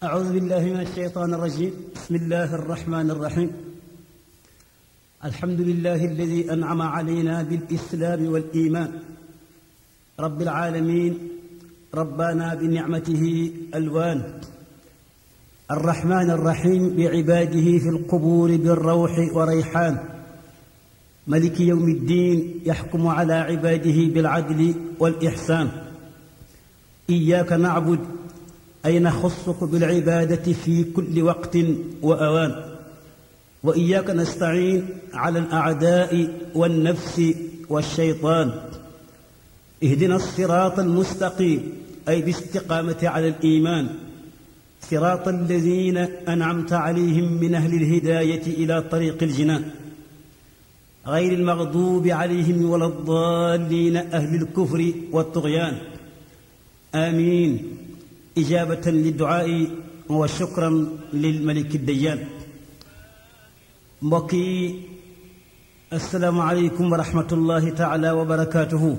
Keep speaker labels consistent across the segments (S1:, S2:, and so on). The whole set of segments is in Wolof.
S1: أعوذ بالله من الشيطان الرجيم. بسم الله الرحمن الرحيم. الحمد لله الذي أنعم علينا بالإسلام والإيمان، رب العالمين ربنا بنعمته ألوان، الرحمن الرحيم بعباده في القبور بالروح وريحان، ملك يوم الدين يحكم على عباده بالعدل والإحسان. إياك نعبد أي نخصك بالعبادة في كل وقت وأوان، وإياك نستعين على الأعداء والنفس والشيطان. اهدنا الصراط المستقيم أي باستقامة على الإيمان، صراط الذين أنعمت عليهم من أهل الهداية إلى طريق الجنان، غير المغضوب عليهم ولا الضالين أهل الكفر والطغيان. آمين. إجابة للدعاء وشكرا للملك الديان. mbokki assalaamu aleykum wa rahmatullahi taala wa barakaatuhu.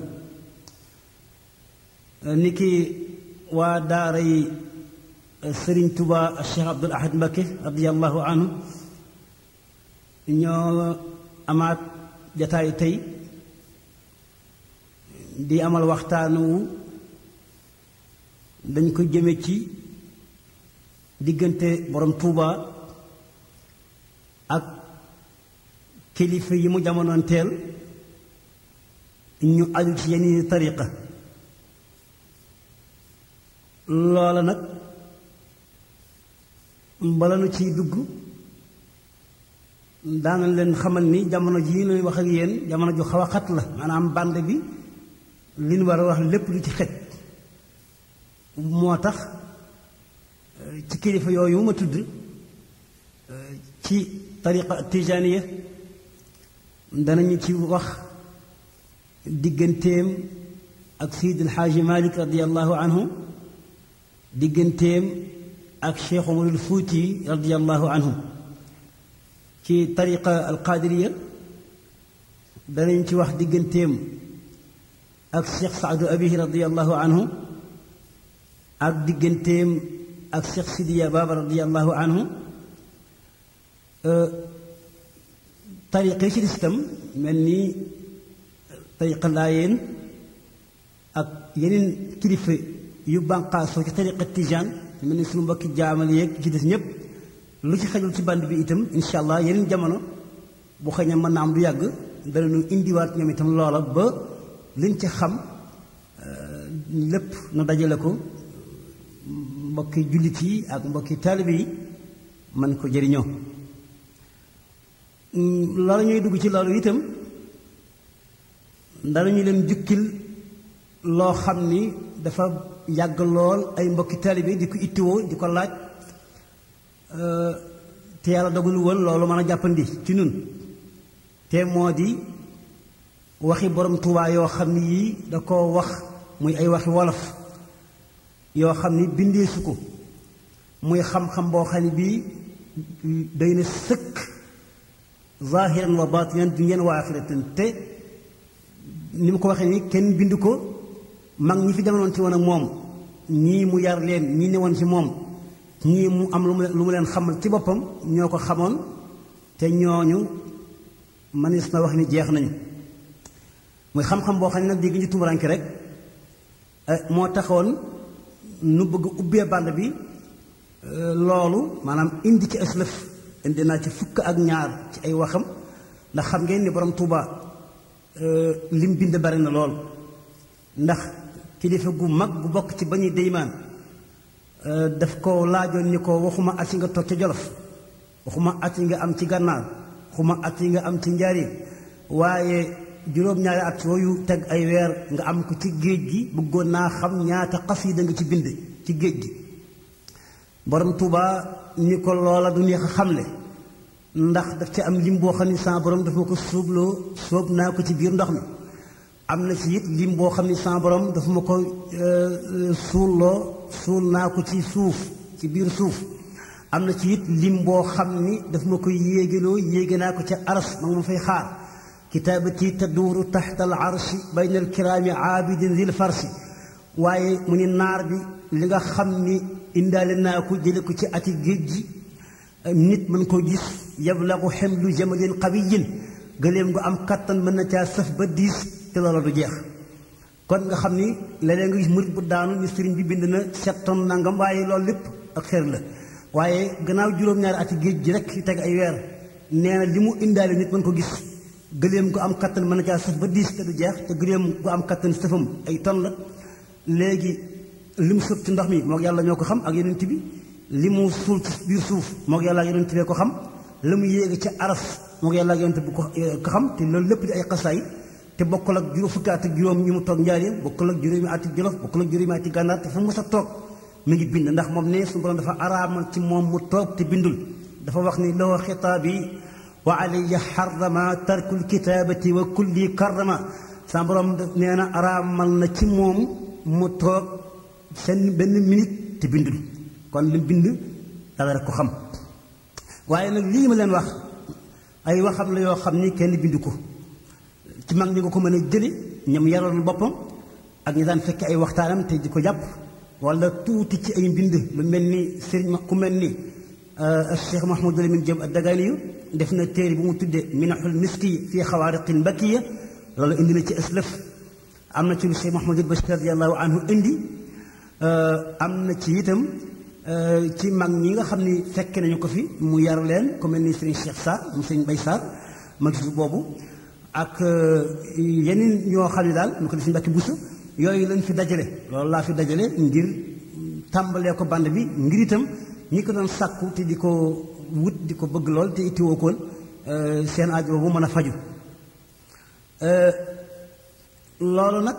S1: niki waa daaray Sëriñ Tuubaa Cheikh Abdoul Ahad Mbacké radiyallahu anhu ñoo amaat jataay tey di amal waxtaanu dañ ko jëme ci diggante borom Tuuba ak kilifa yi mu jamonoonteel ñu aju ci yenn tariqa. loola nag bala nu ciy dugg daana leen xamal ni jamono jii nuy wax ak yéen jamono ju xaw a xat la, maanaam bànd bi li nu war a wax lépp lu ci xet. moo tax ci kilifa yooyu ma tudd ci tariqa tijaaniya danañu ci wax digganteem ak Seydil Xaaji Malik radiyallahu anhu, digganteem ak Cheikh Umarul Fuuti radiyallahu anhu. ci tariqa alqaadiriya danañ ci wax digganteem ak Cheikh Saadu Abihi radiyallahu anhu, ak digganteem ak Cheikh Sidiya Baba radiyallahu anhu. tariqa yi ci listam mel ni tariqa laayeen ak yeneen kilifa yu bànqaasoo ci tariqa tijaan mel ni suñu mbokki jaamal yeeg ci des ñépp, lu ci xajul ci band bi itam incha allah yeneen jamono bu xëy na mën naa am du yàgg danañu indiwaat ñoom itam loola ba liñ ci xam lépp na dajale ko mbokki jullit yi ak mbokki taalibe yi man ko jëriñoo. loolu ñuy dugg ci loolu itam danañu leen jukkil loo xam ni dafa yàgg lool ay mbokki taalibe di ko ittiwoo di ko laaj te yàlla dogalu woon loolu mën a jàppandi ci nun, te moo di waxi borom Tuubaa yoo xam ni yii da koo wax muy ay waxi wolof yoo xam ni bindeesu ko, muy xam-xam boo xam ne bii day na sëkk zahiran wa batinan dunyaan wa axiratan. te ni mu ko waxee ni kenn bind ko, mag ñi fi jamonoon ci woon ak moom, ñii mu yar leen, ñii ne woon ci moom, ñii mu am lu mu leen xamal ci boppam ñoo ko xamoon, te ñooñu manis na wax ni jeex nañu. muy xam-xam boo xam ne nag dégg ñu tumuranke rek moo taxoon nu bëgg ubbee bànd bi loolu maanaam indi ci aslëf. indi naa ci fukk ak ñaar ci ay waxam, ndax xam ngeen ni borom Tuuba lim bind bari na lool. ndax kilifa gu mag gu bokk ci Bani Deymaan daf ko laajoon ni ko waxuma at yi nga toog ca Jolof, waxuma at yi nga am ci Gànnaar, waxuma at yi nga am ci Njaaréem, waaye juróom-ñaari at yooyu teg ay weer nga am ko ci géej gi, bëggoon naa xam ñaata xasida nga ci bind ci géej gi. borom Tuuba ni ko loola du neex a xamle, ndax daf ci am lim boo xam ni sama borom dafa ko sóobloo, sóob naa ko ci biir ndox mi. am na ci it lim boo xam ni sama borom dafa ma ko suul naa ko ci suuf, ci biir suuf. am na ci it lim boo xam ni dafa ma ko yéege naa ko ca aras ma nga ma fay xaar. kitaabati taduuru taxta al arshi bayna al kiraami aabidin zil farsi. waaye mu ni naar bi li nga xam ni indaale naa ko jële ko ci ati géej gi nit mën koo gis yablagu xemlu jamalin qawiyin gëléem gu am kattan mën na caa sëf ba diis te loola du jeex kon nga xam ni léeg-léeg nga gis murit bu daanu ni sëriñ bi bind na 7 tonnes nangam waaye loolu lépp ak xeer la waaye gannaaw juróom-ñaari ati géej gi rek yu teg ay weer nee na li mu indaale nit mën ko gis gëléem gu am kattan mën na caa sëf ba diis te du jeex te gëléem gu am kattan sëfam ay tonnes la léegi li mu sëf ci ndox mi moog yàlla ñoo ko xam ak yonent bi li mu suul ci biir suuf moog yàlla ak yonent bee ko xam la mu yéege ci aras moog yàlla ak yonent bi ko xam te loolu lépp di ay xasaay te bokkul ak juróom fukki at ak juróom ñi mu toog njaareem bokkul ak juróomi ati jolof bokkul ak juróomi ati gànnaar te fu mu mës a toog mi ngi bind ndax moom ne suñu borom dafa araamal ci moom mu toog te bindul dafa wax ni loo xitaabi wa alayya xarama tarkul kitaabati wa kulli karama sa borom nee na araamal na ci moom mu toog seen benn minute te bindul kon li bind dara rek ko xam waaye nag lii ma leen wax ay waxam la yoo xam ni kenn bindu ko ci mag ñi nga ko mën a jëli ñoom yaroon boppam ak ñi daan fekk ay waxtaanam te di ko jàpp wala tuuti ci ay mbind lu mel ni sëriñ ku mel ni Cheikh Mouhamadou Lamine Diop ad-Dagani yu def na téere bu mu tuddee Minaxul Miski fii xawaariqil mbakkiya loolu indi na ci aslëf am na ci lu Cheikh Mouhamadou Bachir radiyallahu anhu indi am na ci itam ci mag ñi nga xam ni fekk nañu ko fi mu yar leen ku mel ni sëriñ Cheikh Sarr mu sëriñ Bay Sarr mag boobu ak yeneen ñoo xam ne daal ñu ko def si Mbàkke Buso yooyu lañ fi dajale loolu laa fi dajale ngir tàmbalee ko band bi ngir itam ñi ko doon sàkku te di ko wut di ko bëgg lool te ittiwoo koon seen aajo boobu mën a faju loolu nag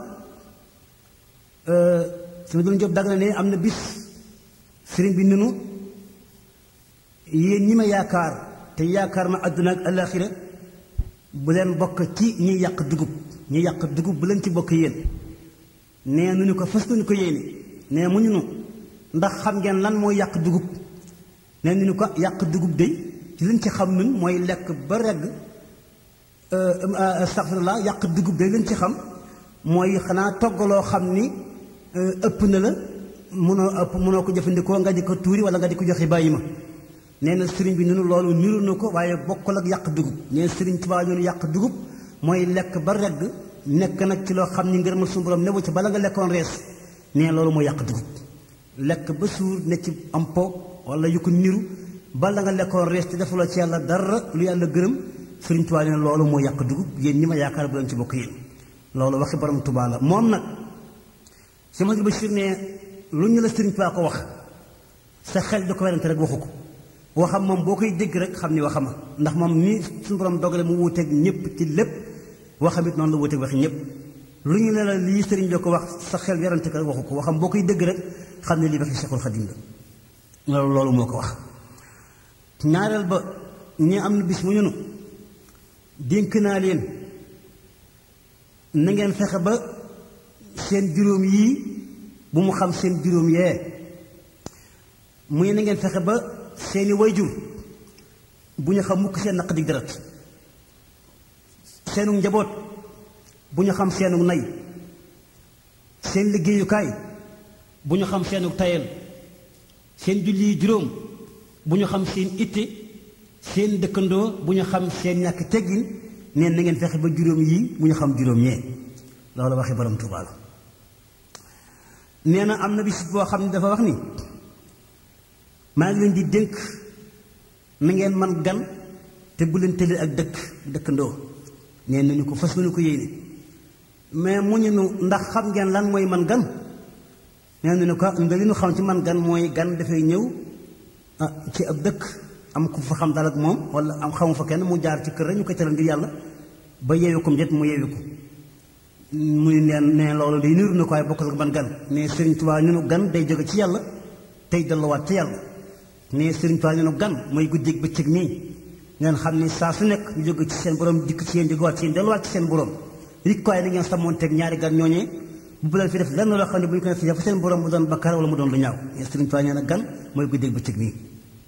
S1: su ma doon jóg dag na ne am na bis sëriñ bi nunu yéen ñi ma yaakaar te yaakaar ma àdduna ak alaaxira bu leen bokk ci ñi yàq dugub bu leen ci bokk yéen nee nu ñu ko fas nu ko yéene nee mu ñu ndax xam ngeen lan mooy yàq dugub nee nu ñu ko yàq dugub de ci liñ ci xam nun mooy lekk ba regg astaghfirullah yàq dugub de liñ ci xam mooy xanaa toggaloo xam ni ëpp na la mënoo ko jëfandikoo nga di ko tuuri wala nga di ko joxe bàyyi ma nee na sëriñ bi nunu loolu niru na ko waaye bokkul ak yàq dugub nee sëriñ Tuubaa ñoonu yàq dugub mooy lekk ba regg nekk nag ci loo xam ni ngërëmal suñu borom newu ci bala nga lekkoon rees nee loolu mooy yàq dugub lekk ba suur ne ci am po wala yu ko niru bala nga lekkoon rees te defuloo ci yàlla dara lu yàlla gërëm sëriñ Tuubaa nee loolu mooy yàq dugub yéen ñi ma yaakaar bu leen ci bokk yéen loolu waxi borom Tuubaa la moom nag si ma Bachir ne lu ñu la sëriñ Tuubaa ko wax sa xel da ko werante rek waxu ko waxam moom boo koy dégg rek xam ni waxama ndax moom ni suñu borom dogale mu wuuteeg ñëpp ci lépp waxam it noonu la wuuteeg waxi ñëpp lu ñu ne la lii sëriñ bi ko wax sa xel werante ko rek waxu ko waxam boo koy dégg rek xam ne lii waxi Seexul Xadiim la loolu moo ko wax ñaareel ba ñi am na bis mu ñunu dénk naa leen na ngeen fexe ba seen juróom yii bu mu xam seen juróom yee muy na ngeen fexe ba seeni wayjur bu ñu xam mukk seen naqadi deret seenu njaboot bu ñu xam seenu nay seen liggéeyukaay bu ñu xam seenu tayel seen julli juróom bu ñu xam seen itte seen dëkkandoo bu ñu xam seen ñàkk teggin neen na ngeen fexe ba juróom yii bu ñu xam juróom ñee loolu waxi borom Tuubaa la nee na am na bis boo xam ne dafa wax ni maa ngi leen di dénk na ngeen man gan te bu leen tëlee ak dëkkandoo nee nañu ko fas nañu ko yéene mais mu ñu nu ndax xam ngeen lan mooy man gan nee nañu ko nga li ñu xam ci man gan mooy gan dafay ñëw ci ab dëkk am ku fa xam dal ak moom wala am xamu fa kenn mu jaar ci kër rek ñu koy teral ngir yàlla ba yeewi ko njët mu yeewi ko muy neen ne loolu day niru na ko waaye bokkul ak man gan ne Sëriñ Tuubaa ñu nu gan day jóge ci yàlla tey delluwaat ci yàlla ne Sëriñ Tuubaa ñu nu gan mooy guddeeg bëccëg nii ngeen xam ni saa su nekk ñu jóge ci seen borom dikk ci yéen jógewaat ci yéen delluwaat ci seen borom rik ko waaye na ngeen sàmmoonteeg ñaari gan ñooñee bu leen fi def lenn loo xam ne bu ñu ko def fa seen borom mu doon bakkaar wala mu doon lu ñaaw ne Sëriñ Tuubaa ñu ne gan mooy guddeeg bëccëg nii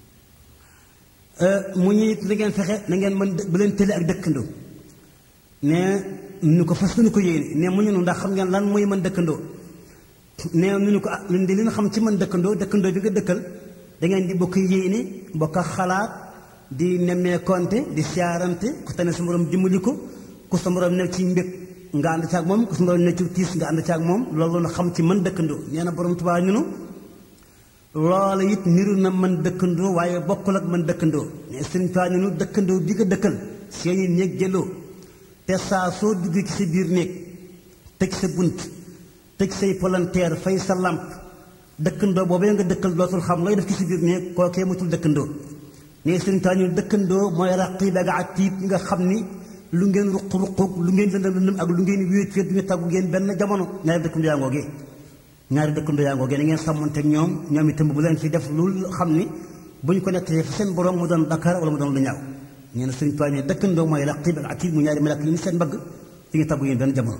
S1: mu ñu it na ngeen fexe na ngeen mën bu leen tële ak dëkkandoo ne ñu ko fas nu ko yéene ne mu ñu ndax xam ngeen lan mooy mën dëkkandoo nee nu ñu ko ñun di li nga xam ci man dëkkandoo bi nga dëkkal da ngeen di bokk yéene bokk xalaat di nemmee konte di siyaarante ku tane sa morom dimbali ko ku sa morom nekk ci mbég nga ànd caag moom ku sa morom nekk ci tiis nga ànd caag moom loolu na xam ci man dëkkandoo nee na borom Tuubaa ñu loola it niru na man dëkkandoo waaye bokkul ak man dëkkandoo mais Sëriñ Tuubaa ñu dëkkandoo bi nga dëkkal seeni néeg jëloo te saa soo duggee ci sa biir néeg tëj sa bunt tëj say palanteer fay sa làmp dëkkandoo boobee nga dëkkal dootul xam looy def ci sa biir néeg kookee matul dëkkandoo ne Sëriñ Tuubaa ñu dëkkandoo mooy raqiib ak atiid nga xam ni lu ngeen ruq-ruq lu ngeen lëndëm ak lu ngeen wéet wéet du ñu tàggu ngeen benn jamono ñaari dëkkandoo yaa ngoogee na ngeen sàmmonte ñoom itam bu leen fi def lu xam ni bu ñu ko nettee fa seen borom mu doon Dakar wala mu doon lu ñaaw nee na Sëriñ Tuubaa ne dëkkandoo mooy raqiib ak atiid mu ñaari melak yi ni seen mbagg fi ñu tàggu ngeen benn jamono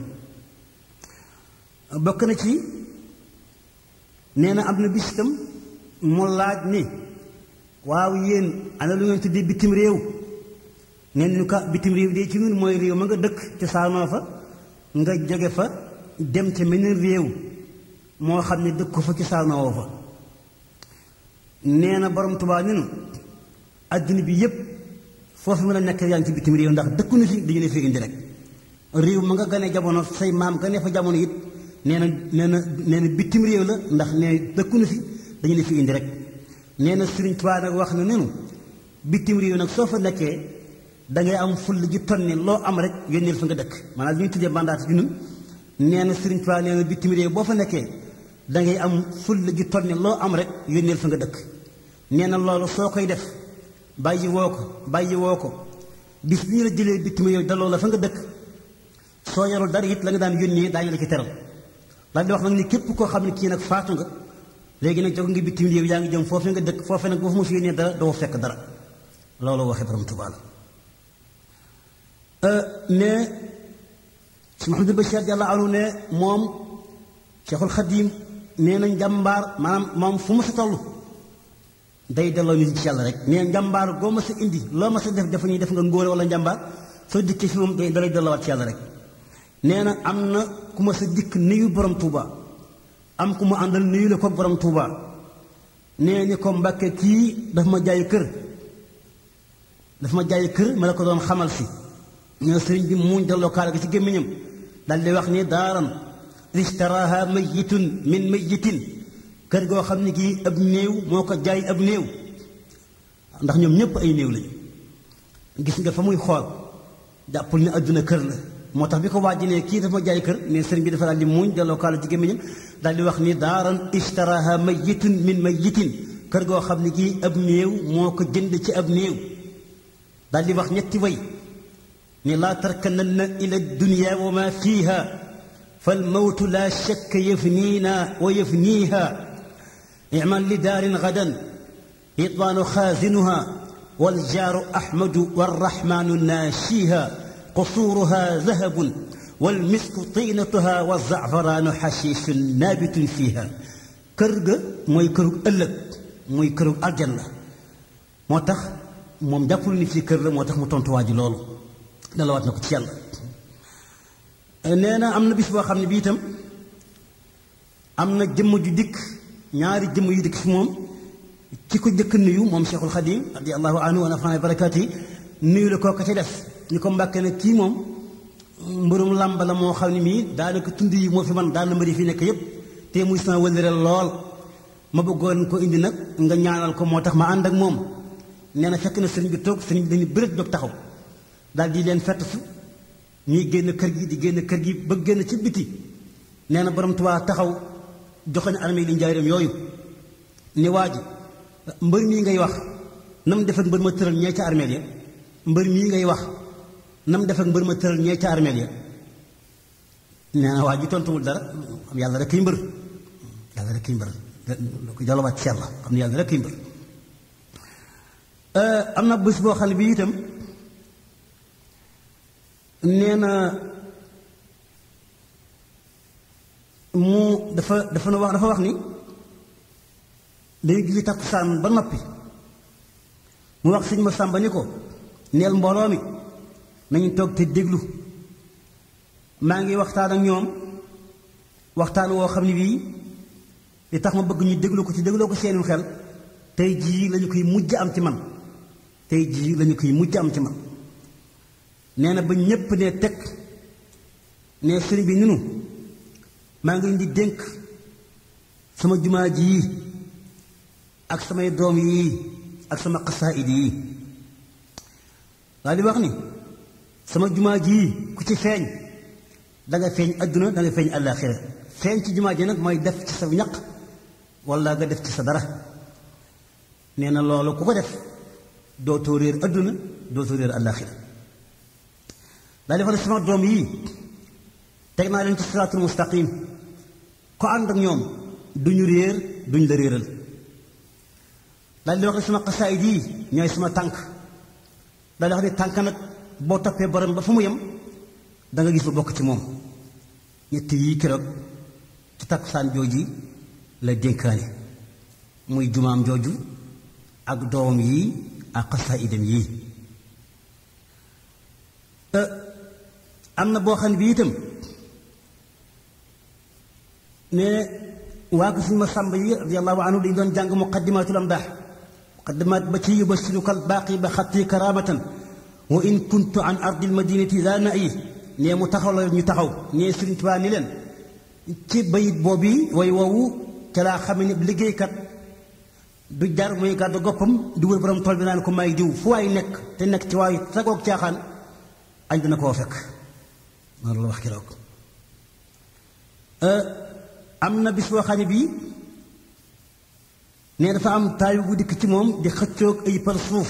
S1: bokk na ci nee na am na bis itam mu laaj ni waaw yéen ana lu ngeen tuddee bitim réew nee ñu ka bitim réew de ci ñun mooy réew ma nga dëkk ci saanoo fa nga jóge fa dem ca meneen réew moo xam ne dëkk ko fa ci saanoo fa nee na borom Tuubaa ñunu adduna bi yépp foofu mën a nekk yaa ngi ci bitim réew ndax dëkku na fi dañu ne fi indi rek réew ma nga gane jamono say maam gane fa jamono it nee na bitim réew la ndax nee dëkku na fi dañu ne fi indi rek nee na Sëriñ Tuubaa nag wax na nenu bitim réew nag soo fa nekkee dangay am full ji tonni loo am rek yónneel fa nga dëkk maanaam li ñu tuddee mandat ji nun nee na Sëriñ Tuubaa nee na bitim réew boo fa nekkee dangay am full ji tonni loo am rek yónneel fa nga dëkk nee na loolu soo koy def bàyyi woo ko bis bi ñu la jëlee bitim réew daloo la fa nga dëkk soo yorul dara it la nga daan yónnee daañu la ci teral daal di wax nag ni képp koo xam ne kii nag faatu nga léegi nag jóg nga bitim réew yaa ngi jëm foofu nga dëkk foofu nag boo fa mu fi yónnee dara doo fekk dara loolu waxee borom Tuubaa la ne si Mouhamadou Bachir radiyallaahu anhu ne moom Cheikhul Khadim nee na njàmbaar maanaam moom fu ma sa toll day delloo nit ci yàlla rek nee njàmbaar goo ma sa indi loo ma sa def ñuy def nga ngóore wala njàmbaar soo dikkee fi moom dalay delloowaat ci yàlla rek nee na am na ku ma sa dikk nuyu borom Touba am ku ma àndal nuyu la ko borom Touba nee ni ko Mbàkke kii daf ma jaay kër ma la ko doon xamal si ñoo sëriñ bi muuñ delloo kaala gi ci gémmiñam dal di wax ni daaran ishtaraha mayitun min mayitin kër goo xam ne kii ab néew moo ko jaay ab néew ndax ñoom ñëpp ay néew lañu gis nga fa muy xool jàppul ne adduna kër la moo tax bi ko wàjji ne kii dafa ma jaay kër ne sëriñ bi dafa daal di muuñ delloo kaala ci gémmiñam daal di wax ni daaran ishtaraha mayitun min mayitin kër goo xam ne kii ab néew moo ko jënd ci ab néew daal di wax ñetti way ni laa tarkananna ila dunya wa ma fiha fal mawtu la shakka yafniina wa yafniiha imal li daarin gadan itwaanu xaazinuha wal jaaru ahmadu warrahmaanu naashiha qusuuruha zahabun wal misku tiinatuha wa zafaraanu xashiishun naabitun fiiha kër ga mooy kërug ëllëg muy kërug aljanna moo tax moom jàppul ni fii kër la moo tax mu tontuwaa ji loolu dalawaat na ko ci yàlla nee na am na bis boo xam ne bii itam am na jëmm ju dikk ñaari jëmm yu dikk fi moom ci ko jëkk nuyu moom Cheikhul Khadim radiyallahu anhu wa nafa'ana barakaati yi nuyu la kooka ca des ñu ko Mbàkke ne kii moom mbërum làmb la moo xam ne mii daanaka tund yi moo fi man daana mbëri fi nekk yépp te muy sama wëllëre lool ma bëggoon ko indi nag nga ñaanal ko moo tax ma ànd ak moom nee na fekk na sëriñ bi toog sëriñ bi dañu bërët jóg taxaw daal di leen fett su ñuy génn kër gi di génn kër gi ba génn ci biti nee na borom Tuubaa taxaw joxoñ armée li njaareem yooyu ni waa ji mbër mii ngay wax nam def ak mbër ma tëral ñee ca armée ya mbër mii ngay wax nam def ak mbër ma tëral ñee ca armée ya nee na waa ji tontuwul dara xam yàlla rek kay mbër yàlla rek kay mbër ko jàllawaat ci yàlla xam ne yàlla rek kay mbër am na bés boo xam ne bii itam nee na mu dafa wax ni dañuy julli takkusaan ba noppi mu wax sëñ ma sàmba ni ko neel mbooloo mi nañu toog te déglu maa ngi waxtaan ak ñoom waxtaan woo xam ne bii li tax ma bëgg ñu déglu ko ci dégloo ko seenum xel tey jii lañu koy mujj am ci man tey jii lañu koy mujj am ci man nee na ba ñépp ne teg ne sëriñ bi ninu maa ngi leen di dénk sama jumaa ji yii ak samay doom yii ak sama xasaayid yii daal di wax ni sama jumaa ji yii ku ci feeñ danga feeñ adduna danga feeñ àllaaxira feeñ ci jumaa ji nag mooy def ci sa ñaq walla nga def ci sa dara nee na loolu ku ko def dootoo réer adduna dootoo réer àllaaxira daal di wax ne sama doom yii teg naa leen ci siraatul mustaqim ko ànd ak ñoom duñu réer duñ la réeral daal di wax ne sama xasaayid yi ñooy sama tànk daal di wax ne tànk nag boo toppee borom ba fu mu yem da nga gis ba bokk ci moom ñett yii keroog ci takkusaan jooji la dénkaane muy jumaam jooju ak doomam yii ak xasaayidam yii am na boo xam ne bi itam ne waa ko suñu ma sàmb yi radiallahu anhu dañu doon jàng muqaddimatul amdaax muqaddimat ba ci yubasiruka albaaqi ba xatti karamatan wa in kuntu an ardil madinati la na yi nee mu taxaw la ñu taxaw nee Sëriñ Tuubaa ni leen ci bayit boobu way woowu ca laa xam ne liggéeykat du jar muy gàddu goppam di wër borom tool bi naan ko may diw fu waay nekk te nekk ci waayu sagoog caaxaan añ dina koo fekk loolu la wax keroog am na bis boo xam ne bii ne dafa am taayu bu dikk ci moom di xëccoog ay par suuf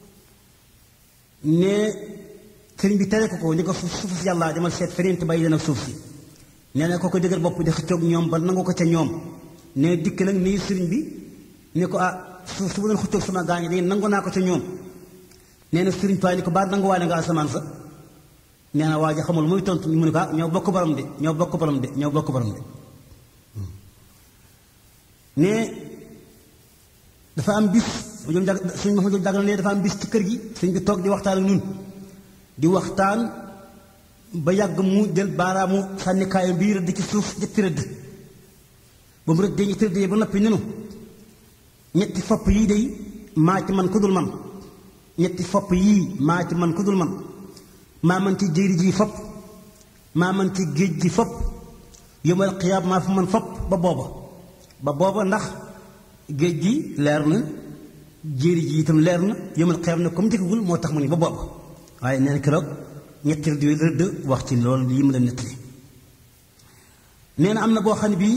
S1: ne sëriñ bi tere ko ni ko suuf si yàlla demal seet feneen te bàyyi leen ak suuf si nee na ko dëgër bopp di xëccoog ñoom ba nangu ko ca ñoom ne dikk nag nii sëriñ bi ne ko suuf su bu doon xëccoog sama gaañ yi nangu naa ko ca ñoom nee na sëriñ Tuubaa ni ko baat nanguwaale nga asamaan sa nee na waa ji xamul muy tontu mu ne ko ñoo bokk borom de ñoo bokk borom de ñoo bokk borom de ne dafa am bis suñ ma jàgg na ne dafa am bis ci kër gi suñ bi toog di waxtaan ak ñun di waxtaan ba yàgg mu jël baaraamu sànnikaayu bii rëdd ci suuf ñetti rëdd ba mu rëddee ñetti rëdd yi ba noppi nenu ñetti fopp yii day maa ci man ku dul man ñetti fopp yii maa ci man ku dul man maa man ci jéeri ji fopp maa man ci géej gi fopp yawmal qiyaam maa fa man fopp ba booba ndax géej gi leer na jéeri ji itam leer na yawmal qiyaam na comme njëkkagul moo tax mu ni ba booba waaye nee na keroog ñetti rëdd wax ci loolu lii mu la nettali nee na am na boo xam ne bii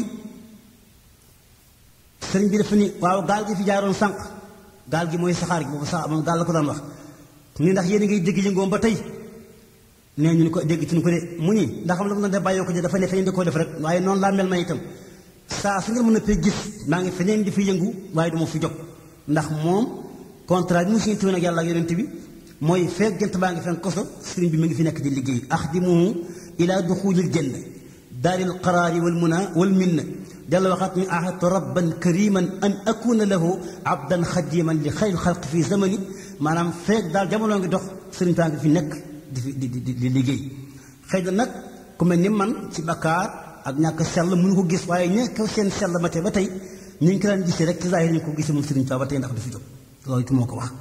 S1: sëriñ bi dafa ni waaw gaal gi fi jaaroon sànq gaal gi mooy saxaar gi boobu sax moom gaal la ko daan wax ni ndax yéen a ngay dégg yëngoom ba tey nee ñu ni ko dégg ci ñu ko de mu ni ndax xam la mu def bàyyoo ko ji dafa ne feneen di ko def rek waaye noonu laa mel ma itam saa su ngeen mën a pee gis maa ngi feneen di fi yëngu waaye du ma fi jóg ndax moom contrat bi mu signé woon ak yàlla ak yonent bi mooy feeg jant baa ngi fen koso sëriñ bi mu ngi fi nekk di liggéey axdimuhu ila duxulil janna daaril qaraari wal muna wal minna della waxaat ni ahadtu rabban kariman an akuna lahu abdan xadiman li xayri xalqi fi zamani maanaam feeg daal jamono ngi dox sëriñ baa ngi fi nekk di liggéey xëy na nag ku mel ni man ci bakkaar ak ñàkk sell mënu ko gis waaye ñekk seen sell ma te ba tey ñu ngi ko daan gisee rek ci zahir ñu ko gisee moom sëriñ Tuubaa ba tey ndax du fi jóg loolu it moo ko wax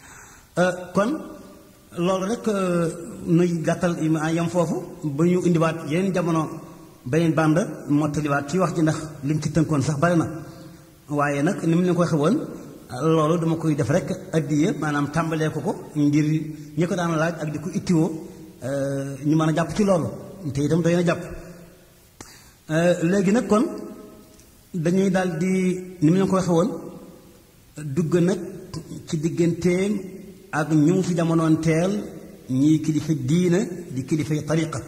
S1: kon loolu rek nuy gàttal yam foofu ba ñu indiwaat yeneen jamono beneen bande mottaliwaat ci wax ji ndax liñ ci tënkoon sax bari na waaye nag ni mu leen ko waxee woon loolu dama koy def rek addiya maanaam tàmbalee ko ngir ñi ko daan laaj ak di ko ittiwoo ñu mën a jàpp ci loolu te itam doy na jàpp léegi nag kon dañuy daal di ni mu leen ko waxee woon dugg nag ci digganteem ak ñu fi jamonoon teel ñii kilifa diina di kilifay tariqa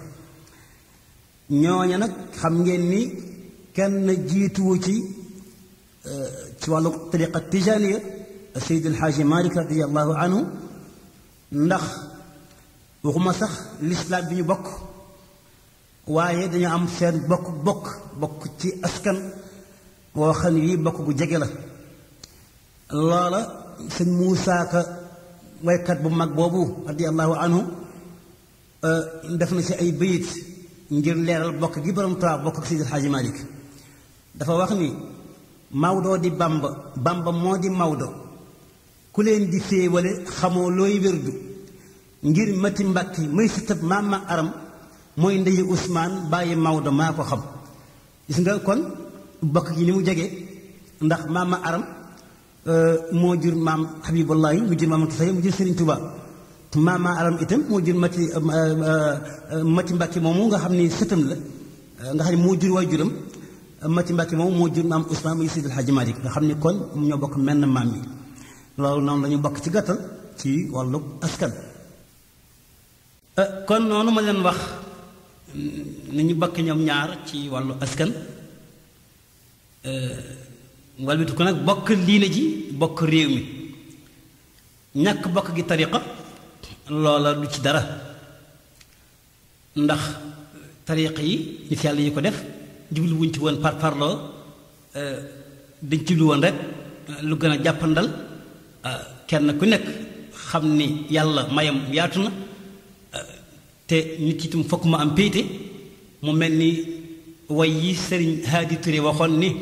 S1: ñooña nag xam ngeen ni kenn jiituwu ci wàllu tariqa tijaniya Seydi El Hadji Malick radiallahu anhu ndax waxuma sax lislaam bi ñu bokk waaye dañu am seen bokk ci askan woo xam ne bokk gu jege la loola sëñ Muusaa Ka waykat bu mag boobu radiallahu anhu def na ci ay bayit ngir leeral bokk gi borom Tuubaa bokk ak Seydi El Hadji Malick dafa wax ni Maodo di Bamba Bamba moo di Maodo ku leen di féewale xamoo looy wérdu ngir mati mbàkki may sëtëb maama aram mooy ndeyi Ousmane bàyyi Maodo maa ko xam gis nga kon bokk gi ni mu jege ndax maama aram moo jur maam Habibullahi mu jur maam Tusay mu jur Serigne Touba maama aram itam moo jur mati mbàkki moomu nga xam ni sëtam la nga xam ne moo jur waajuram mati mbàkki moomu moo jur maam Ousmane muy Seydi El Hadji Malick nga xam ni kon ñoo bokk menn maam yi loolu noonu la ñu bokk ci gàttal ci wàllu askan kon noonu ma leen wax ni ñu bokk ñoom ñaar ci wàllu askan walbitu ko nag bokk diine ji bokk réew mi ñàkk bokk gi tariqa loola du ci dara ndax tariqa yi nit yàlla yi ko def jublu wuñ ci woon par parloo dañ jublu woon rek lu gën a jàppandal kenn ku nekk xam ni yàlla mayam yaatu na te nit itam fokk ma am péete mu mel ni way yi sëriñ Haadi Touré waxoon ni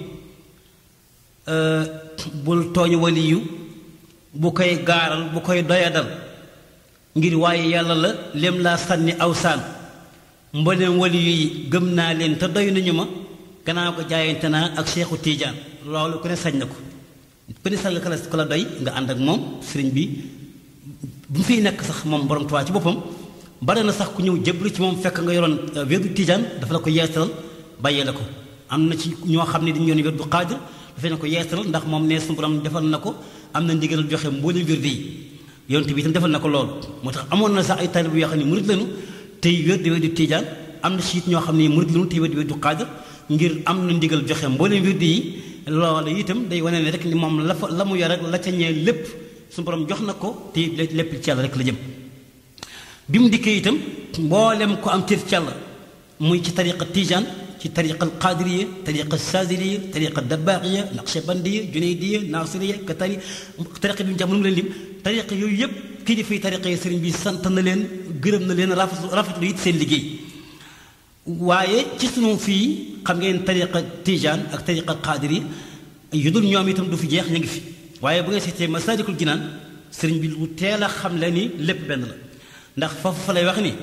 S1: bul tooñ waliyu bu koy gaaral bu koy doyadal ngir waaye yàlla la lem laa sànni aw saan mboolem waliyu yi gëm naa leen te doy nañu ma gannaaw ko jaayante naa ak Seexu Tiijaan loolu ku ne sañ na ko ku ne sañ ko la doy nga ànd ak moom sëriñ bi bu mu fiy nekk sax moom borom Tuubaa ci boppam bare na sax ku ñëw jébbalu ci moom fekk nga yoroon wérdu Tijaan dafa la ko yeesalal bàyyee la ko am na ci ñoo xam ne dañu yoon wérdu Xaadir dafay na ko yeesalal ndax moom ne suñu borom defal na ko am na ndigalal joxe mboolem wérdu yi yonent bi itam defal na ko loolu moo tax amoon na sax ay taalibe yoo xam ne murid lañu tey wérdu Tijaan am na siit ñoo xam ne murid lañu tey wérdu Xaadir ngir am na ndigal joxe mboolem wérdu yi loolu itam day wane ne rek ni moom la mu yor rek la ca ñee lépp suñu borom jox na ko te lépp ci yàlla rek la jëm bi mu dikkee itam mboolem ko am cër ci yàlla muy ci tariqa Tijaan ci tariqa Qaadiriya tariqa Saaziliya tariqa Dabbaaxiya Naqshbandiya Junaydiya Naasiriya ka tariqa bi mu jax mënu mu leen lim tariqa yooyu yëpp kii di fay tariqa yi sëriñ bi sant na leen gërëm na leen rafetlu it seen liggéey waaye ci sunu fii xam ngeen tariqa Tijaan ak tariqa Qaadiriya yu dul ñoom itam du fi jeex ñu ngi fi waaye bu nga seetee Masaalikul Jinaan sëriñ bi lu teel a xam la ni lépp benn la ndax foofu fa lay wax ni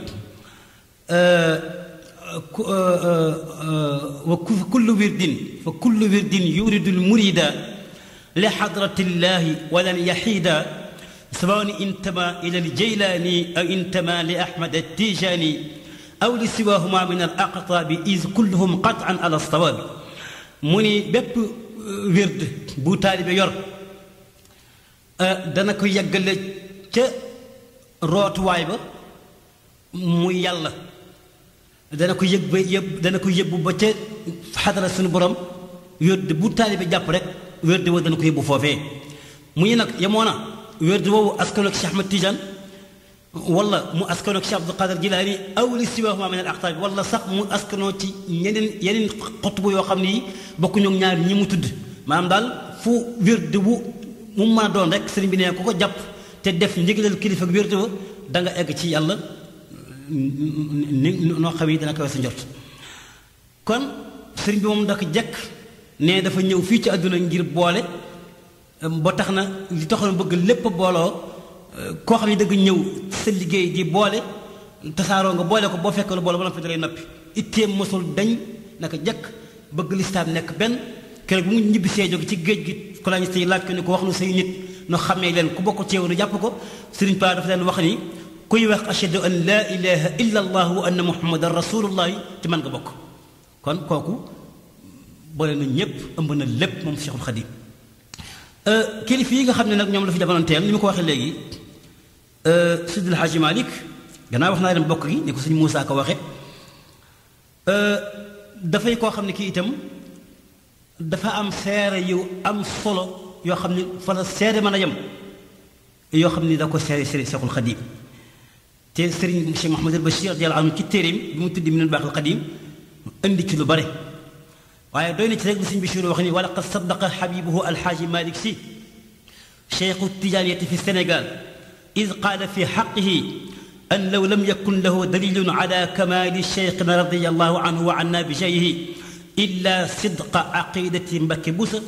S1: wa kullu wirdin yuridu lmurida li xadratillahi walan yaxiida sawaun intama ila aljaylaani aw intama li ahmad attijaani aw li siwahuma min al aqtaabi is kulluhum qatan ala sawaabi mu ni bépp wird bu taalibe yor dana ko yeggale ca rootuwaay ba muy yàlla dana ko yëg ba dana ko yëbbu ba ca xadara suñu borom wérde bu taalibe jàpp rek wérde woo dana ko yëbbu foofee mu ñu nag yemoona wérde woowu askano ak Cheikh Ahmad Tidiane wala mu askano ak Cheikh Abdul Qadir Jilaani aw li siwahuma min al aqtaab wala sax mu askanoo ci yeneen xutbu yoo xam ne yi bokkuñu ñaar ñi mu tudd maanaam daal fu wérde bu mu mën a doon rek sëriñ bi nee ku ko jàpp te def ndigalal kilifa ak wérde wa da nga egg ci yàlla noo xam yi dana koy sa njort kon sëriñ bi moom daka jekk ne dafa ñëw fii ci àdduna ngir boole ba tax na li taxoon bëgg lépp booloo koo xam ne dëgg ñëw sa liggéey di boole tasaaroo nga boole ko boo fekk lu boole ba noppi dalay noppi itteem mosul dañ naka jekk bëgg lislaam nekk benn keroog bu mu ñibbi see jóge ci géej gi ko laa ñu say laaj ko ni ko wax nu say nit nu xamee leen ku bokk ci yow nu jàpp ko sëriñ Paa dafa leen wax ni kuy wax ashhadu an laa ilaha illa allah wa anna muhammadan rasulullah ci man nga bokk kon kooku boole na ñépp ëmb na lépp moom Cheikhul Khadim kilifa yi nga xam ne nag ñoom la fi jamono teel ni ma ko waxee léegi Seydi El Hadji Malick gannaaw wax naa leen bokk gi ni ko suñu Moussa ko waxe dafay koo xam ne kii itam dafa am seere yu am solo yoo xam ne fa la seere mën a yem yoo xam ne da ko seere Cheikhul Khadim te sëriñ Cheikh Mouhamadul Bachir radiyallahu anhu ci téeréem bi mu tuddi Minanul Baaxil Qadiim indi ci lu bare waaye doy na ci rek li sëriñ Bachir wax ni wa laqad saddaqa xabibuhu alxaaji Malick Sy cheikhu tijaaniyati fi Sénégal id qaala fi xaqihi an law lam yakun lahu dalilun ala kamaali cheikhina radiyallahu anhu wa anna bi jayhi illa sidqa aqidati Mbakke Busa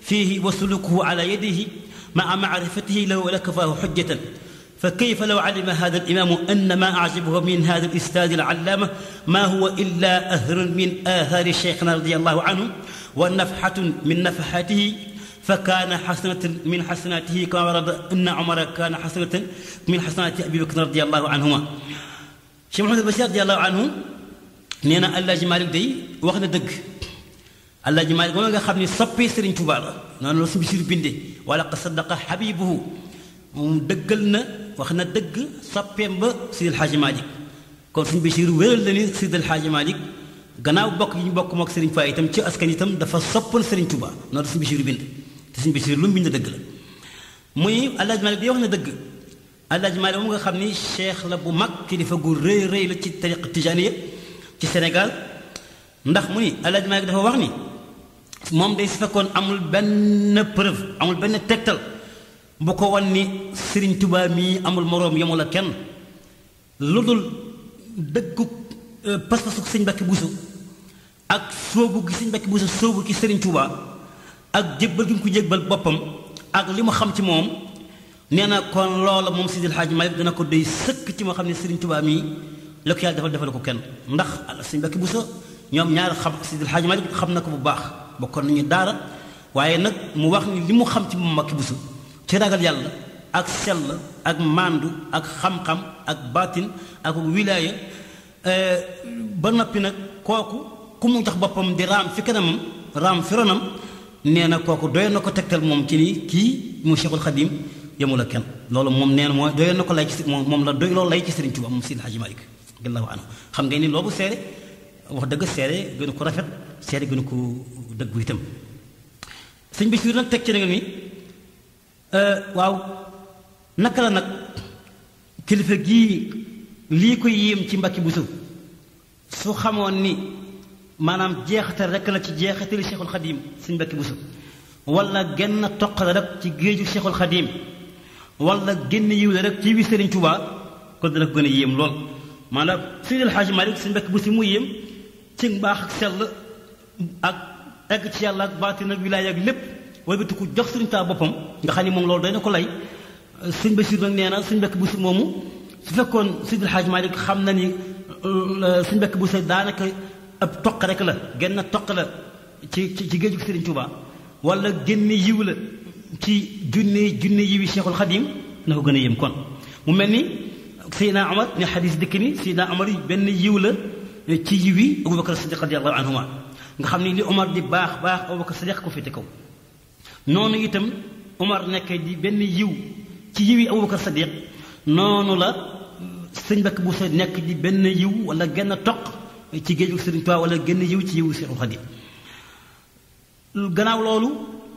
S2: فيه وسلوكه على يده مع معرفته له ولكفاه حجة. فكيف لو علم هذا الإمام أن ما أعجبه من هذا الإستاذ العلامة ما هو إلا أثر من آثار شيخنا رضي الله عنه ونفحة من نفحاته، فكان حسنة من حسناته كما ورد أن عمر كان حسنة من حسنات أبي بكر رضي الله عنهما. Cheikh Mouhamadou Bachir radiyallahu anhu nee na Alaaji Maalik day wax na dëgg. Alaaji Maalik moom nga xam ne soppee Sëriñ Tuubaa la noonu la suñu Basiiru bindee wala qad saddaqa habibuhu moom dëggal na wax na dëgg soppeem ba Seydi El Hadji Malick. kon suñu Basiiru wéral la ni Seydi El Hadji Malick gannaaw bokk yi ñu bokk mook Sëriñ Tuubaa itam ci askan itam dafa soppoon Sëriñ Tuubaa noonu la suñu Basiiru bind te suñu Basiiru lu mu bind dëgg la. muy Alaaji Maalik day wax na dëgg. Alaaji Maalik moom nga xam ni cheikh la bu mag kilifa gu rëy rëy la ci tariqa tijaaniya ci Sénégal ndax mu ni Alaaji Maalik dafa wax ni moom day su fekkoon amul benn preuve amul benn tegtal bu ko wan ni Sëriñ Tuubaa mii amul moroom yemul ak kenn lu dul dëggu pas-pasu Sëñ Mbàkke Buso ak sóobu gi Sëñ Mbàkke Buso sóobu ci Sëriñ Tuubaa ak jébbal gi mu ko jébbal boppam ak li mu xam ci moom nee na kon loola moom Seydi El Hadji Malick dana ko doy sëkk ci moo xam ne Sëriñ Tuubaa mii la ko yàlla defal ko kenn ndax Sëñ Mbàkke Buso ñoom ñaar xam Seydi El Hadji Malick xam na ko bu baax bokkoon nañu daara waaye nag mu wax ni li mu xam ci moom Mbàkke Buso ci ragal yàlla ak sell ak màndu ak xam-xam ak baatin ak wilaaya ba noppi nag kooku ku mu jox boppam di raam fi kanamam raam fi ronam nee na kooku doy na ko tegtal moom ci ni kii mu Cheikhul Khadim yemul ak kenn loolu moom nee na mooy doy na ko lay ci moom la doy loolu lay ci Sëriñ Tuubaa moom Seydi El Hadji Malick radiyallahu anhu xam nga ni loolu seere wax dëgg seere gënu ko rafet seere gënu ko dëggu itam. Sëñ Basiiru nag teg ci nga ni waaw naka la nag kilifa gii lii ko yéem ci Mbàkke Buso su xamoon ni maanaam jeexatal rek la ci jeexatali Cheikhul Khadim Sëñ Mbàkke Buso wala genn toq la rek ci géeju Cheikhul Khadim wala génn yiw la rek ci wi Sëriñ Tuubaa kon dana ko gën a yéem lool maanaam Seydi El Hadji Malick Sëñ Mbàkke Buso mu yéem ci mbaax ak sell ak egg ci yàlla ak baatin ak wilaaya ak lépp wala bi ko jox Sëriñ Tuubaa boppam nga xam ni moom loolu doy na ko lay. Sëñ Basiiru nag nee na Sëñ Mbàkke Buso moomu su fekkoon Seydi El Hadji Malick xam na ni Sëñ Mbàkke Buso daanaka ab toq rek la genn toq la ci géeju Sëriñ Tuubaa wala génn yiw la ci junne yiwi Cheikhul Khadim na ko gën a yëm kon mu mel ni Seydina Omar ne xadis dëkk ni Seydina Omar yi benn yiw la ci yiwi Abubakar Sadiq radiyallahu anhuma nga xam ni li Omar di baax baax Abubakar Sadiq ko féete kaw noonu itam Omar nekk di benn yiw ci yiwi Abubakar Sadiq noonu la Sëñ Mbàkke Buso nekk di benn yiw wala genn toq ci géeju Sëriñ Tuubaa wala genn yiw ci yiwu Cheikhul Khadim gannaaw loolu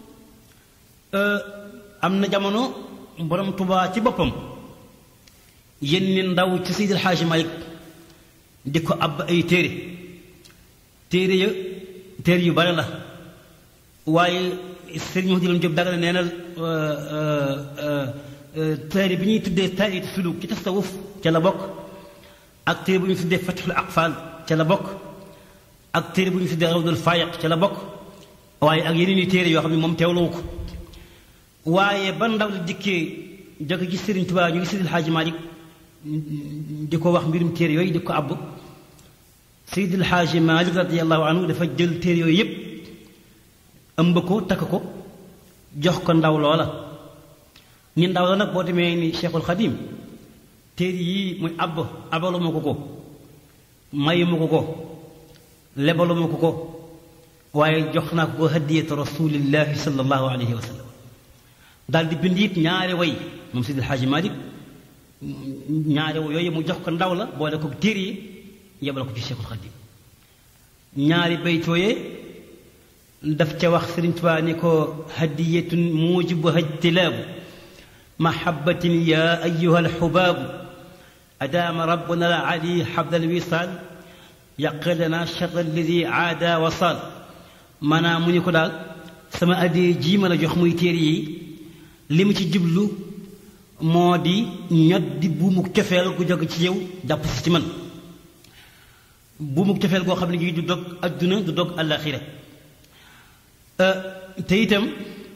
S2: am na jamono borom Tuubaa ci boppam yenn ndaw ci Seydi El Hadji Malick di ko ab ay téere yu bare la waaye Sëriñ Muhamadu Jóob Dagana nee na téere bi ñuy tuddee taayit suluk ci tasawuf ca la bokk ak téere bu ñuy tuddee Fatxul Aqfaal ca la bokk ak téere bu ñuy tuddee Rawdul Faayiq ca la bokk waaye ak yeneen i téere yoo xam ne moom teewlawu ko waaye ba ndaw li dikkee jóge ci Sëriñ Tuubaa ñu ngi Seydi El Hadji Malick di ko wax mbirum téere yooyu di ko àbb Seydi El Hadji Malick radiyallahu anhu dafa jël téere yooyu yépp ëmb ko takk ko jox ko ndaw loola ni ndaw la nag boo demee ni Cheikhul Khadim téere yii muy abalu ma ko mayu ma ko lebalu ma ko waaye jox naa ko hadiyatu rasulillahi sallallahu alayhi wa sallam daal di bind it ñaari way moom Seydi El Hadji Malick ñaari way yooyu mu jox ko ndaw la boole ko téere yi yebal ko ci Cheikhul Khadim ñaari baytooyee daf ca wax Sëriñ Tuubaa ni ko hadiyatun mujibuha ijtilaabu mahabbatin ya ayyuha alxubaabu adaama rabbuna al ali xabla alwisaal yaqilana charra alladi aada wasaal maanaam mu ni ko daal sama addee jii ma la jox muy téere yi li mu ci jublu moo di ñod di buumuk cofeel gu jóge ci yow jàpp si ci man buumuk cofeel goo xam ne gi du dog adduna du dog àllaaxira te itam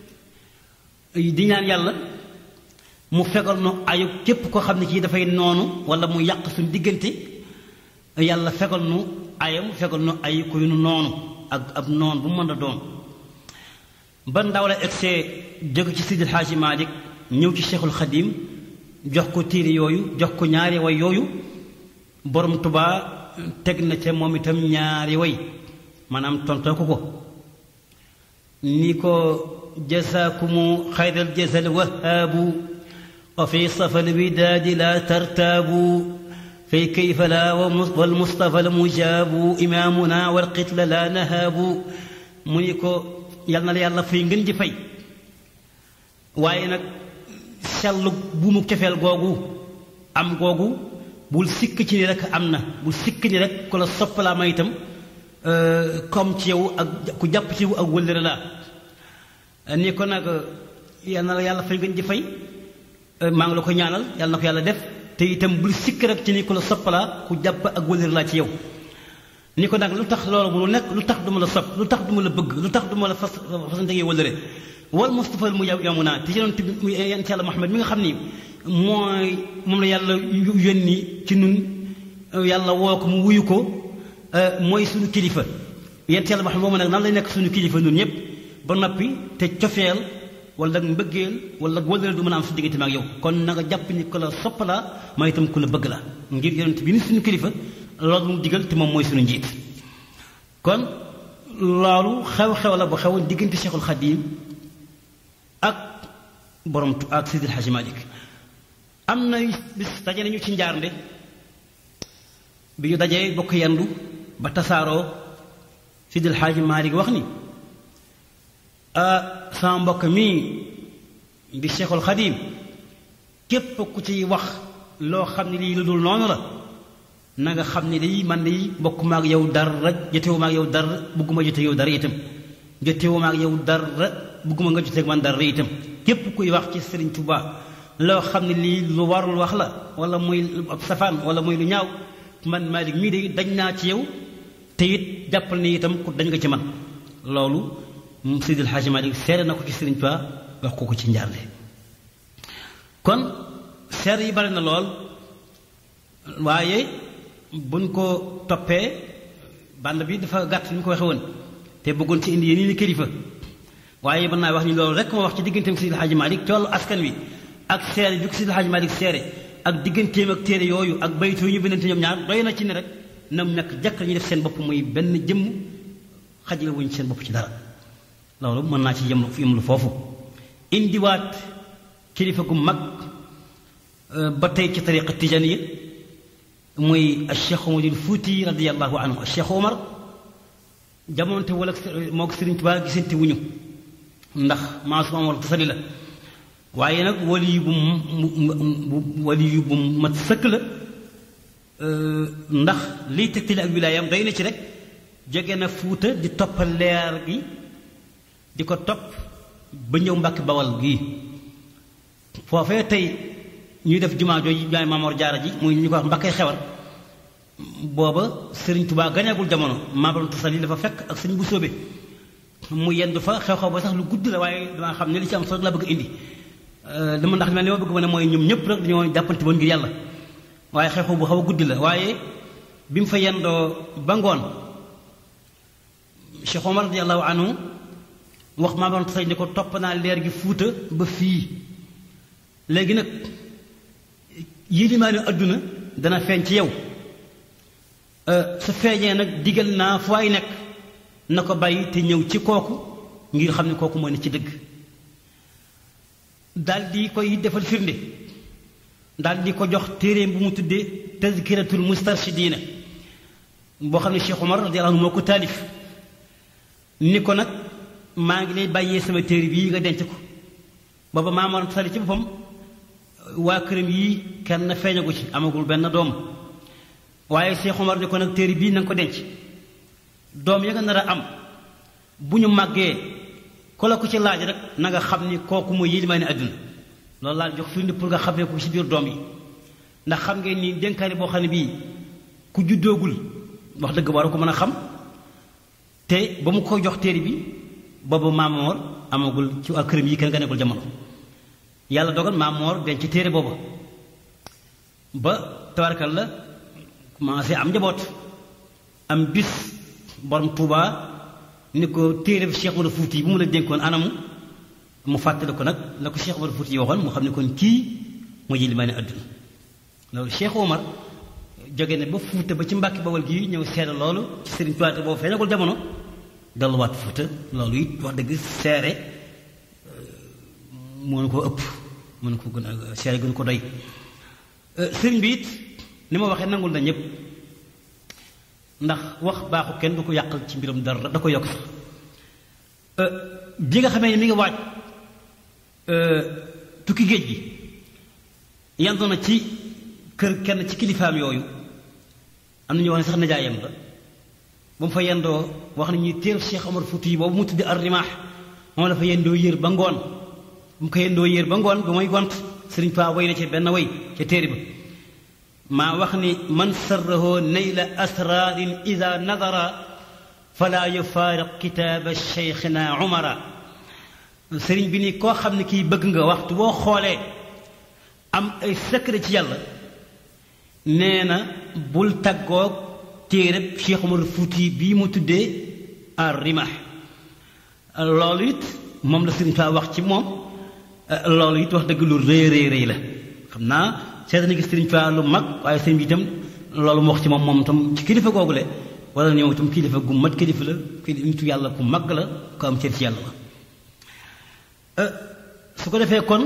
S2: di ñaan yàlla mu fegal nu ayu képp koo xam ne kii dafay noonu wala mu yàq suñu diggante yàlla fegal nu ayam fegal nu ay kuy nu noonu ak ab noon bu mën a doon ba ndaw la egsee jóge ci Sidil Haaji Malick ñëw ci Cheikhul Khadim jox ko téere yooyu jox ko ñaari way yooyu borom Tuubaa teg na ca moom itam ñaari way maanaam tontoo ko ni ko jazaakumu xayral jazal wahaabu wa fi safal widaadi la tartaabu fi kayfa la wal mustafa la mujaabu imaamuna wal qitla la nahaabu mu ni ko yal na la yàlla fay ngeen ji fay waaye nag sellu buumu cofeel googu am googu bul sikk ci ni rek am na bul sikk ni rek ku la soppalaa ma itam comme ci yow ak ku jàpp ci yow ak wëllëre laa ni ko nag yal na la yàlla fay ngeen ji fay maa ngi la ko ñaanal yàlla na ko yàlla def te itam bul sikk rek ci ni ku la soppalaa ku jàpp ak wëllëre laa ci yow ni ko nag lu tax loolu bu lu nekk lu tax duma la sopp lu tax duma la bëgg lu tax duma la fasante ngi wëllëre wal Mustafa mu yamu naa te yonent bi yonent yàlla Muhammad mi nga xam ni mooy moom la yàlla yónni ci nun yàlla woo ko mu wuyu ko mooy suñu kilifa yonent yàlla Muhammad moom nag nan lay nekk suñu kilifa nun ñëpp ba noppi te cofeel wala mbëggeel wala wëllëre du mën a am su diggante ma ak yow kon na nga jàpp ni ku la sopp la ma itam ku la bëgg la ngir yonent bi ni suñu kilifa loolu mu digal te moom mooy suñu njiit kon loolu xew-xew la bu xewoon diggante Cheikhul Khadim ak borom ak Sidil Haaji Malick am na bis daje nañu ci njaarnde bi ñu dajee bokk yendu ba tasaaroo Sidil Haaji Malick wax ni sama mbokk mii di Cheikhul Khadim képp ku ci wax loo xam ne lii lu dul noonu la na nga xam ne day man day bokk maag yow dara jotewu maag yow dara bugguma jote yow dara itam jotewu maag yow dara bugguma nga joteeg man dara itam képp kuy wax ci Sëriñ Tuubaa loo xam ne lii lu warul wax la wala muy ab safaan wala muy lu ñaaw man Malick mii de dañ naa ci yow te it jàppal ni itam ku dañ nga ci man loolu Seydil Haaji Malick seere na ko ci Sëriñ Tuubaa wax ko ci njaarle kon seer yi bari na lool waaye buñ ko toppee band bi dafa gàtt ni ñu ko waxe woon te bëggoon ci indi yeneen i kilifa waaye mën naa wax ni loolu rek moo wax ci digganteem Seydil Haaji Malick ci wàllu askan wi ak seere bi ko Seydil Haaji Malick seere ak digganteem ak téere yooyu ak baytu ñu bindante ñoom ñaar doy na ci ne rek nam nekk jàkk ñu def seen bopp muy benn jëmm xajale wuñ seen bopp ci dara loolu mën naa ci yem lu foofu indiwaat kilifa gu mag ba tey ci tariqa tijaniya muy Cheikh Omarul Fuuti radiyallahu anhu Cheikh Omar jamonte wala moo ko Sëriñ Tuubaa gisante wuñu ndax maasum Omar tasali la waaye nag wali yu bu mat sëkk la ndax liy tegtale ak wilaayam doy na ci rek jóge na Fuuta di toppal leer gi di ko topp ba ñëw Mbàkke Bawal gii foofee tey ñuy def jumaa jooju jaay Maamoor Jaara ji muy ñu ko wax Mbàkke Xewar booba Sëriñ Tuubaa gañagul jamono maabaram tasal yi dafa fekk ak sëñ bu sóobe mu yendu fa xew-xew ba sax lu gudd la waaye damaa xam ne li ci am solo la bëgg indi dama ndax li ma bëgg ma ne mooy ñoom ñëpp rek dañoo jàppante woon ngir yàlla waaye xew-xew bu xaw a guddi la waaye bi mu fa yendoo ba ngoon Cheikh Omar radiyallahu anhu wax maabaram tasal ni ko topp naa leer gi Fuuta ba fii léegi nag yilimaani adduna dana feeñ ci yow su feeñee nag digal naa fu waay nekk na ko bàyyi te ñëw ci kooku ngir xam ne kooku moo ne ci dëgg daal di koy defal firnde daal di ko jox téeréem bu mu tuddee tazkiratul mustarshidina boo xam ne Cheikh Omar radiyallahu anhu moo ko taalif ni ko nag maa ngi lay bàyyee sama téere bii nga denc ko booba Maamoor Sali ci boppam waa këram yii kenn feeñagu ci amagul benn doom waaye Cheikh Omar ni ko nag téere bii na nga ko denc doom ya nga nar a am bu ñu màggee ku la ko ci laaj rek na nga xam ni kooku mooy yilimaani àdduna loolu laa jox firnde pour nga xamee ko ci biir doom yi ndax xam ngeen ni dénkaari boo xam ne bii ku juddoogul wax dëgg war ko mën a xam te ba mu ko jox téere bi boobu Maamoor amagul ci waa këram yi kenn ganegul jamono yàlla dogal Maam Moor denc téere booba ba tabarkal la commencé am njaboot am bis borom Tuubaa ni ko téere bi Cheikh Omar Fuuti bu mu la dénkoon anamu mu fàttali ko nag la ko Cheikh Omar Fuuti waxoon mu xam ne kon kii moo ji limaane àdduna loolu Cheikh Omar jóge ne ba Fuuta ba ci Mbàkke Bawol gi ñëw seere loolu ci Sëriñ Tuubaa boobu feeñagul jamono delluwaat Fuuta loolu it wax dëgg seere mënu ko ëpp mënu ko gën a seere gën ko doy sëriñ bi it ni ma waxee nangul na ñëpp ndax wax baaxu kenn du ko yàqal ci mbiram dara da ko yokk sax bi nga xamee ne mi ngi waaj tukki géej gi yandu na ci kër kenn ci kilifaam yooyu am na ñu wax ne sax nijaayam la ba mu fa yendoo wax nañuy téer Cheikh Omar Fouti yi boobu mu tuddi ar-Rimaax moom la fa yendoo yër ba ngoon bu mu ko yendoo yër ba ngoon ba mooy gont Sëriñ Tuubaa way na ci benn way ca téere ba maa wax ni man sarrahu nayla asrarin ida nadara fala yufaariq kitaaba cheikhina umara sëriñ bi ni koo xam ne kii bëgg nga waxtu boo xoolee am ay secret ci yàlla nee na bul taggoog téereb Cheikh Omar Fouti bii mu tuddee ar-Rimaax loolu it moom la Sëriñ Tuubaa wax ci moom loolu it wax dëgg lu rëy la xam naa seeta na gis Sëriñ Tuubaa lu mag waaye sëriñ bi itam loolu mu wax ci moom itam ci kilifa googule wala ñëw itam kilifa gu mat kilifa la nitu yàlla ku mag la ko am cër ci yàlla la su ko defee kon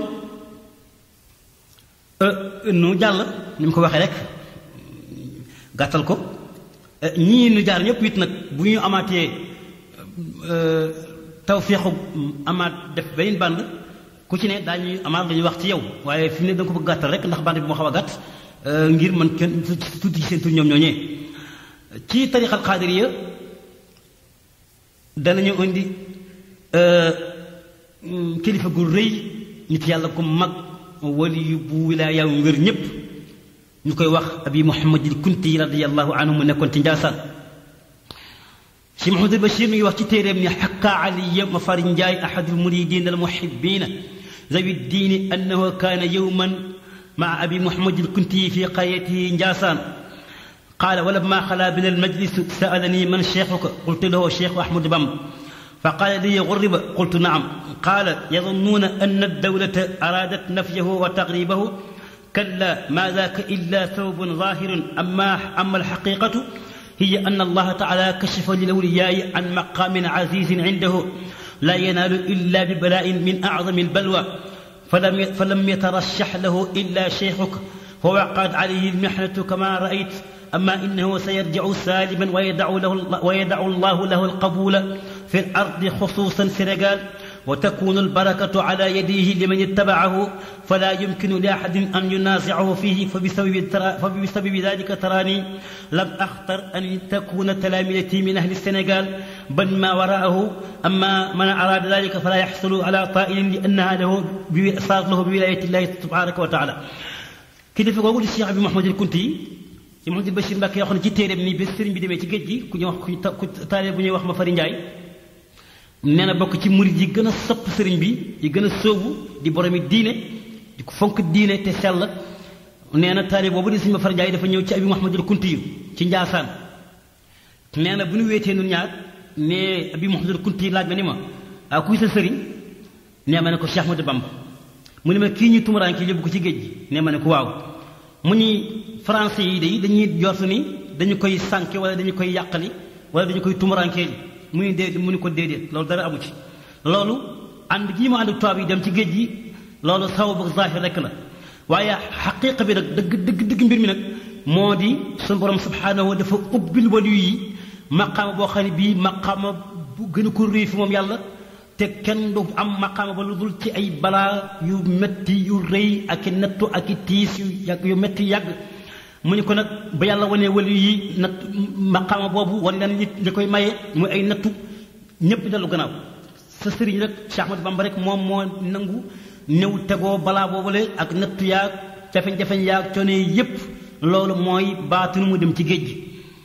S2: nu jàll ni mu ko waxee rek gàttal ko ñii nu jaar ñëpp it nag bu ñu amaatee tawféexu amaat def beneen band ku ci ne daañuy amaat dañuy wax ci yow waaye fi mu ne da nga ko bëgg gàttal rek ndax band bi moo xaw a gàtt ngir man kenn tuuti ci seen tur ñoom ñooñee ci tariqal xaadiriya danañu indi kilifa gu rëy nit yàlla ku mag wali yu bu wilaaya ngër ñépp ñu koy wax abi muhammadil kunti radiyallahu anhu mu nekkoon ci njaasaan si Mahamadul Bachir mi ngi wax ci téeréem ni xakka aliya mafari njaay ahadul muridin al muhibbina zawi diini annahu kaana yowman maa abi muhammadil kunti fi qaryatihi njaasaan qaala walamma xalaa bina almajlis saalani man cheikhuka qultu lahu cheikhu ahmadu bamba fa qaala li gurriba qultu naam qaala yadunnuuna anna addawlata araadat nafyahu wa taqribahu kalla ma daaka illa thawbun zahirun amma alxaqiqatu hiya anna allaha taala kashafa lil awliyaai an maqaamin azizin indahu la yanaalu illa bi bala'in min a'zami albalwa falam yatarashax lahu illa cheikhuka fa waqaat alayhi almihnatu kama ra'ayt أما إنه سيرجع سالما ويدع الله له القبول في الأرض خصوصا سنغال وتكون البركة على يديه لمن اتبعه فلا يمكن لأحد أن ينازعه فيه فبسبب ذلك تراني لم أختر أن تكون تلامذتي من أهل السنغال بل ما وراءه أما من أراد ذلك فلا يحصل على طائل لأنها صار له بولاية الله تبارك وتعالى كده في قول الشيخ أبي محمد الكنتي ci Mahamadul Bachir Mbàkke yoo xam ne ci téeréem nii bés sëriñ bi demee ci géej gi ku ñuy wax ku taale bu ñuy wax ma fari njaay nee na bokk ci murid yi gën a sopp sëriñ bi yi gën a sóobu di boromi diine di ko fonk diine te sell nee na taale boobu di sëriñ ma fari njaay dafa ñëw ci abi Muhammadul Kunti yu ci Njaasaan nee na bu ñu weetee nun ñaar ne abi Muhammadul Kunti laaj ma ni ma ah kuy sa sëriñ nee ma ne ko Cheikh Ahmadou Bamba mu ne ma kii ñu tumuraanke yóbbu ko ci géej gi nee ma ne ko waaw mu ñuy français yi dañuy jortu ni dañu koy sànke wala dañu koy yàqali wala dañu koy tumuraankeeli mu ni déedéet mu ni ko déedéet loolu dara amu ci loolu ànd gii mu ànd tubaab yi dem ci géej gi loolu sababu zaahir rekk la waaye xaqiiqa bi nag dëgg mbir mi nag moo di suñu borom subhaanahu dafa ubbil waliyu yi maqaama boo xam ne bii maqaama bu gën a ko réy fi moom yàlla te kenn du am maqaama ba lu dul ci ay balaa yu metti yu rëy ak i nattu ak i tiis yu metti yàgg mu ñu ko nag ba yàlla wane wali yi natt maqaama boobu wan leen nit li koy maye muy ay nattu ñépp dellu gannaaw sa sëriñ rek Cheikh Ahmadou Bamba rek moom moo nangu ñëw tegoo balaa boobule ak nattu yaag jafeñ-jafeñ yaag coono yépp loolu mooy baatinu mu dem ci géej gi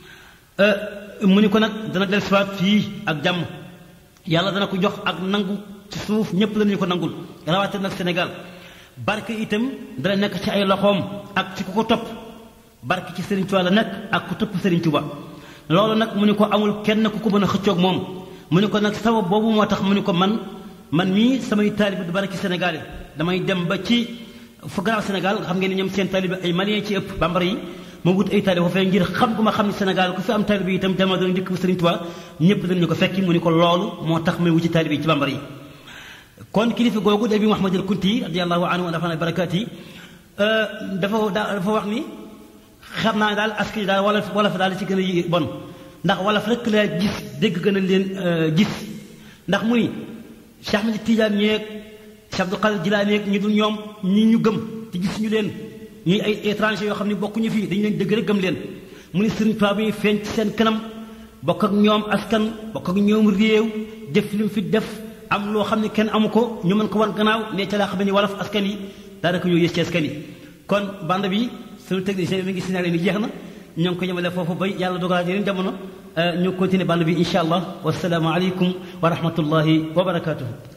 S2: mu ñu ko nag dana del siwaat fii ak jàmm yàlla dana ko jox ak nangu ci suuf ñépp danañu ko nangul rawatina nag Sénégal barke itam dana nekk ci ay loxoom ak ci ku ko topp barke ci Serigne Touba la nekk ak ku topp Serigne Touba loolu nag mu ni ko amul kenn ku ko mën a xëccoog moom mu ni ko nag sabab boobu moo tax mu ni ko man mii samay taalibe du bari ci Sénégal damay dem ba ci fu gannaaw Sénégal xam ngeen ni ñoom seen taalibe ay Maliens ci ëpp bambara yi ma wut ay taalibe foofee ngir xam gu ma xam ni Sénégal ku fi am taalibe itam jamono dana njëkk bu Serigne Touba ñëpp dañu ko fekki mu ni ko loolu moo tax may wuti taalibe yi ci bambara yi kon kilifa googu de bi Muhammadul Kunti radiyallahu anhu wa nafa'ana barakaati yi dafa wax ni xam naa daal askan daal wolof daal ci gën a bon ndax wolof rek laa gis dégg gën a leen gis ndax mu ni Cheikh Ahmed Tidiane ñeeg Cheikh Abdou Qadir Jilaani ñeeg ñi dul ñoom ñi ñu gëm te gis ñu leen ñuy ay étranger yoo xam ne bokkuñu fii dañu leen dëgg rek gëm leen mu ni Serigne Touba bi feeñ ci seen kanam bokk ak ñoom askan bokk ak ñoom réew def li mu fi def am loo xam ne kenn amu ko ñu mën ko wan gannaaw ne ca laa xam ne wolof askan yi daanaka ñoo yées ci askan yi kon bande bi suñu technicien bi mi ngi signalé ni jeex na ñoo ngi ko yemale foofu bay yàlla dogalaat yeneen jamono ñu continuer bande bi incha allah wasalaamu aleykum wa rahmatullahi wa barakatuhu